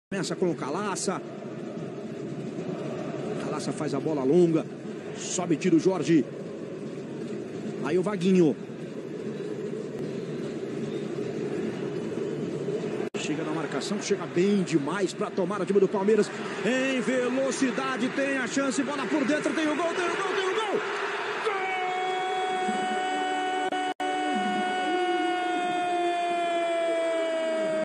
Começa com o Calaça. Calaça faz a bola longa. Sobe, tira o Jorge. Aí o Vaguinho. Chega na marcação, chega bem demais para tomar o time do Palmeiras. Em velocidade, tem a chance. Bola por dentro, tem o gol, tem o gol.